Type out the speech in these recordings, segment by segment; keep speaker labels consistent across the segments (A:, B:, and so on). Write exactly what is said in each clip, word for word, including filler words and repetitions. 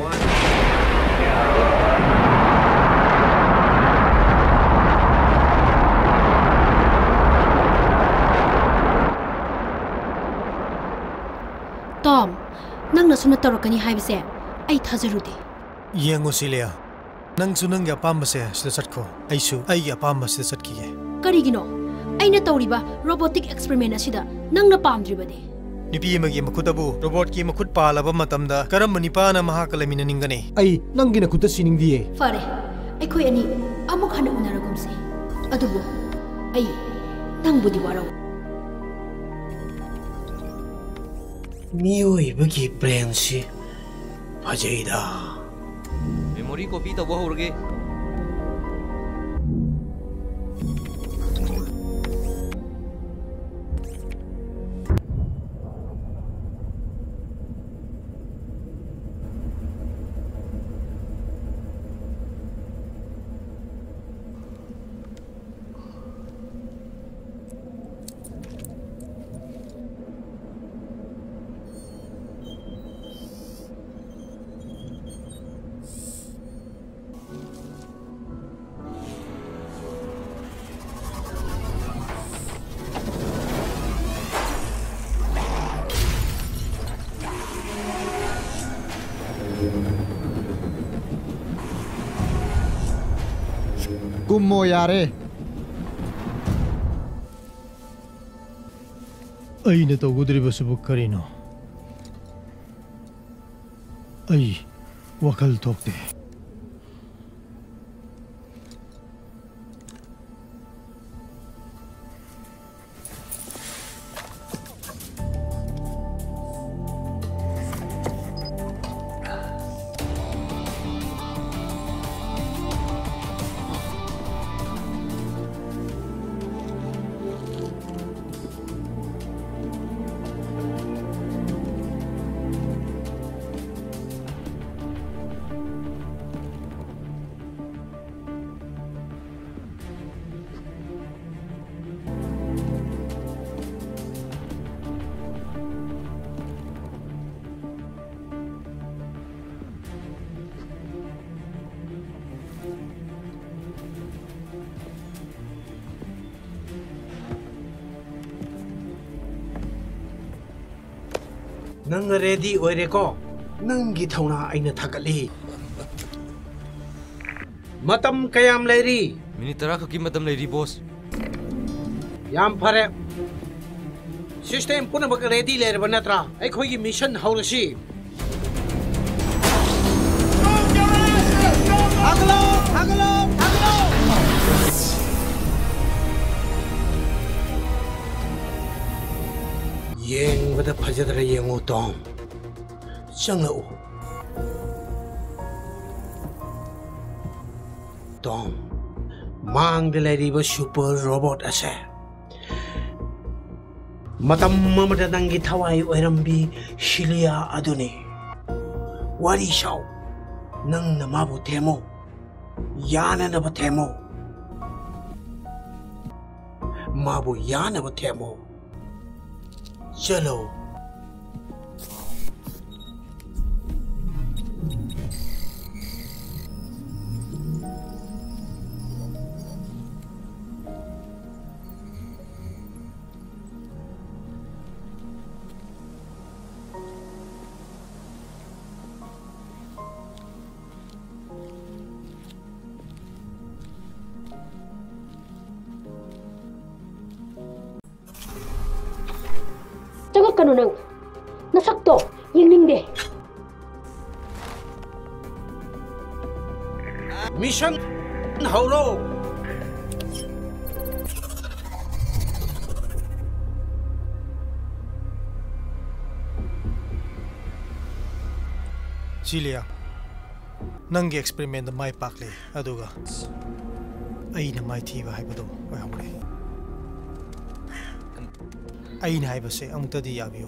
A: Tom, nang na sunod tarakani haibse, ay thajarude.
B: Yengo Silia, nang sunang yapamba se sida satko, ay su ay yapamba sida satkiye.
A: Karigino, ay na tawriba robotic experiment asida nang napamdribade.
B: Nipi magi makutabu robot ki makut palaba matamda karam manipa na mahakalamina ningane.
C: Ay nang ginakuta siningdiye.
A: Fare, ay koy ani amuk hana unaragumse. Adubo, ay nang budi waraw.
D: 미오이브기 브랜시 파제이다.
E: 메모리 코피 더 보호르게.
C: Kummo yare.
B: Aina to gudriba subu karino. Ai wakal tokte.
D: Nang ready oire ko nang gi thauna aina thakali matam kayam leiri
E: Minit tara ka ki matam leiri boss.
D: Yam phare system puna bak ready ler banatra ai khoi gi mission haurasi aglo aglo aglo Yeng bada phajadra yengo tom changlo tom mang de lady ba super robot ase matam mamada nangi thawai oirambi shilia aduni wari shaw nang namabu themo yana na ba themo mabu yana ba themo चलो
A: Kanu nang nasakto yung ningde.
D: Mission haulo.
B: Cilia, nangi experiment mai pakle aduga. Ay na mai thiba haibado oi hamre. Ay na haibase amukta di yabiyo.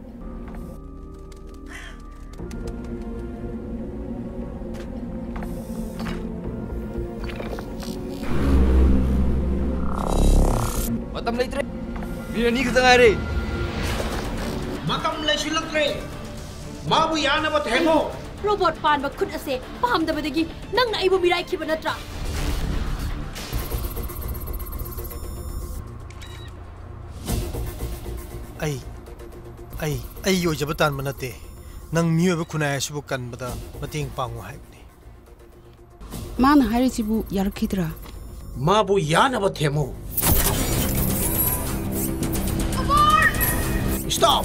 E: Matam laitre. Bina ni kita ngare.
D: Matam lai silatre. Mabu yana ba themo.
A: robot pan ba khut ase pam da badagi nang na ibu mirai khiba natra
B: ai ai ai yo jabatan manate nang miyo ba khunai subu kan bada mating pangu hai ni
F: man hari chibu yar khidra
D: mabu yana ba themo stop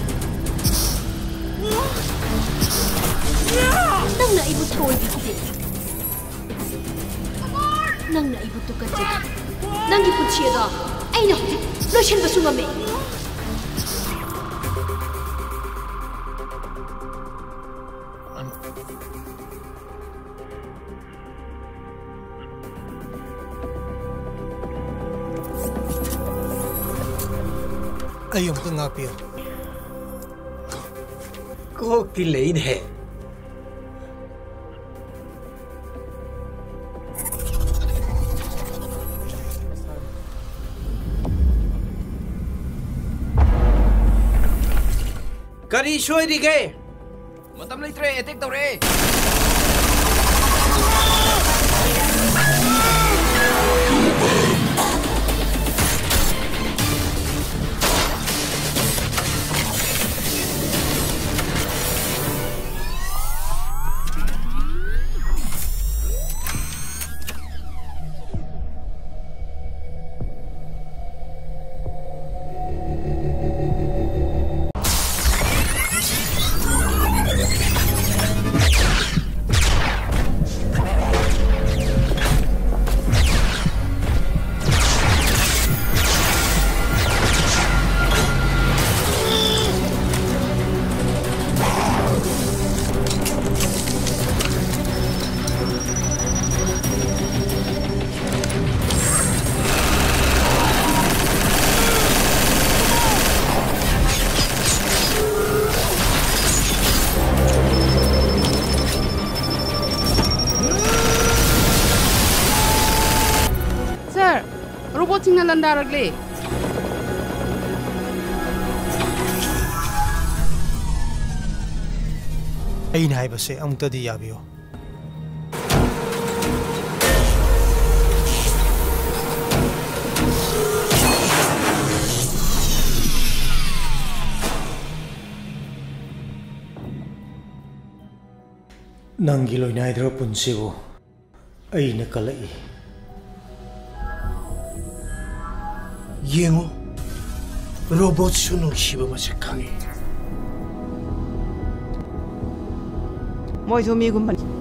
A: nang na ibu thoi bi kide nang na ibu tu ka che nang gi puchie da ai na lo shen ba sunga me
B: ayom ka nga piyo
D: ko ki lein hai kari shoi ri ge
E: matam leitre attack tawre
F: robot sing na landaragli
B: ai nai ba se amta di yabiyo nangi loinai dro punsibo ai na kalai
D: yengo robot sunu shiba ma se khangi
F: moi so mi gum ban